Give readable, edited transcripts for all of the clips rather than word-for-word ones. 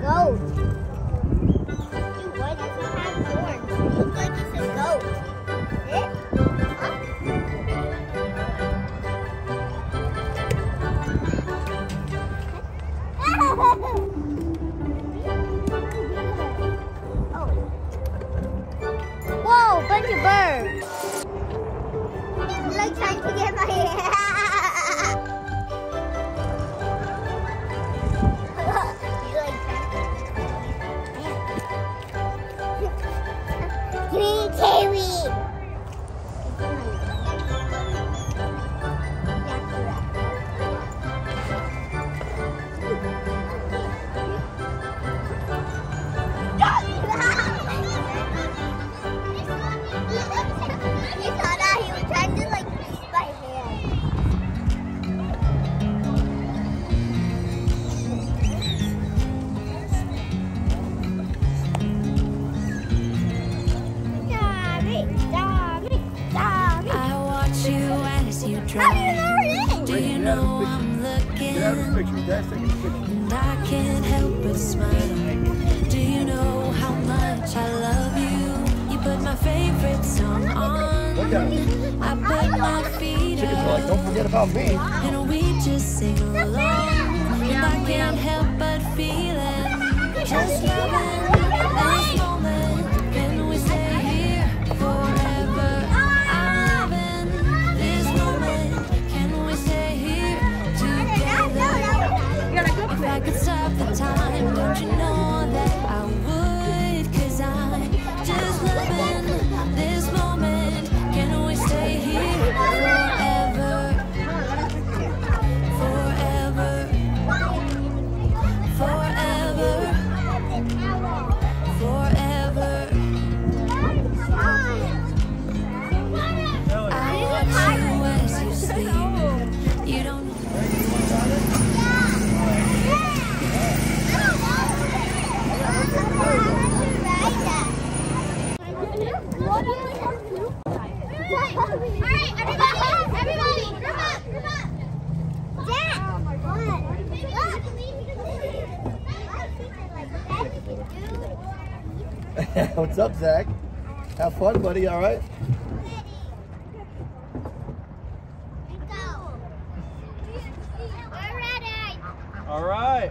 goat. Dude, why does it have horns? It looks like it's a goat. It? Huh? Whoa, bunch of birds. It's like trying to get my hair. Green kiwi. You saw that? He was trying to like eat my hair. I watch you as you How do you drive. know her name? Do you know I'm looking? And I can't help but smile. Do you know how much I love you? You put my favorite song on. I put my feet up. Don't forget about me. And we just sing along. And I can't help but feel it. Just loving this moment. Can we stay here forever? I'm loving this moment. Can we stay here together? If I could stop the time, don't you know that I would? 'Cause I'm just loving this moment. Can we stay here forever? Forever. Forever. Forever. I watch you as you sleep. You don't. Alright, everybody, group up. Dad! What? What's up, Zach? Have fun, buddy, all right? We're ready. All right.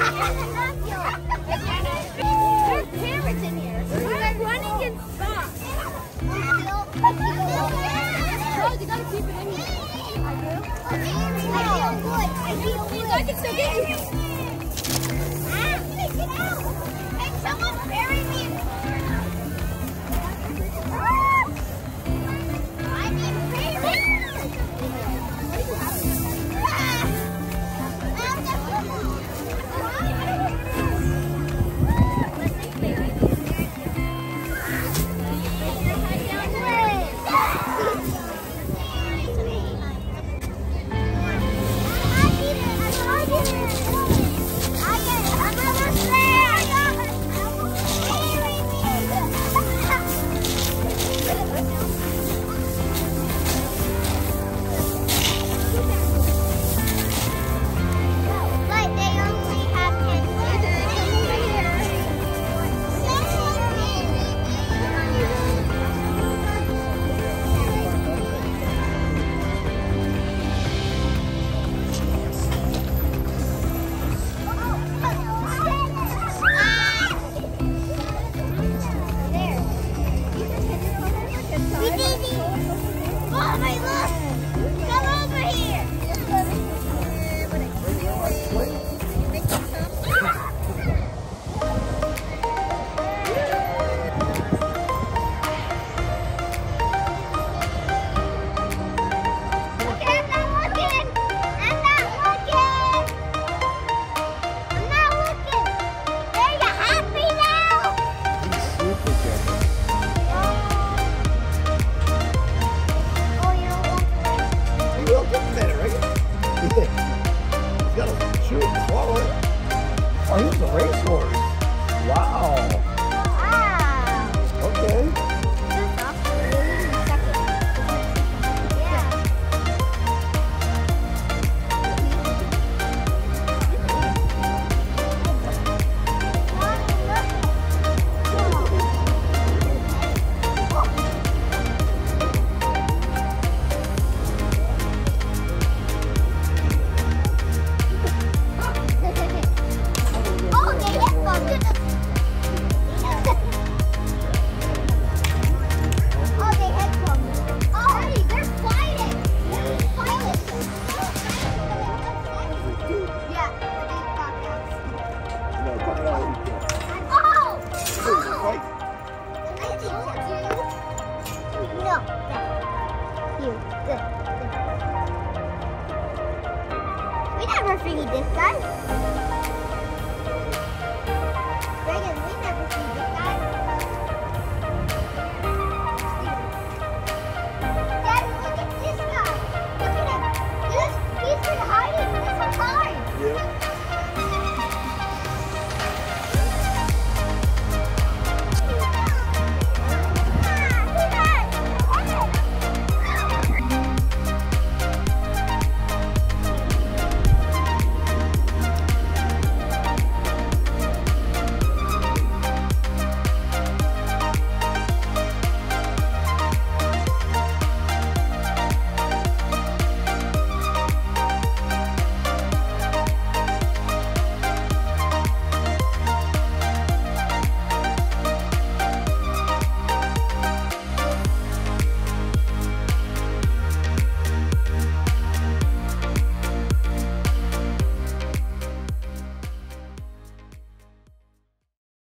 There's parrots in here. We're running in spots. No, you gotta keep it in here. I do? I feel good. I feel good. I can still get you. Get out. Hey, someone bury me. I'm in buried. Oh, he was a racehorse. Wow. Okay. We never feed this guy.